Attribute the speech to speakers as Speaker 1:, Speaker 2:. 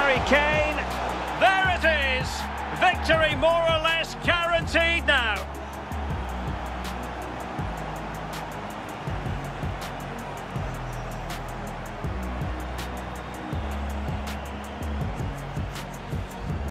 Speaker 1: Harry Kane. There it is. Victory more or less guaranteed now.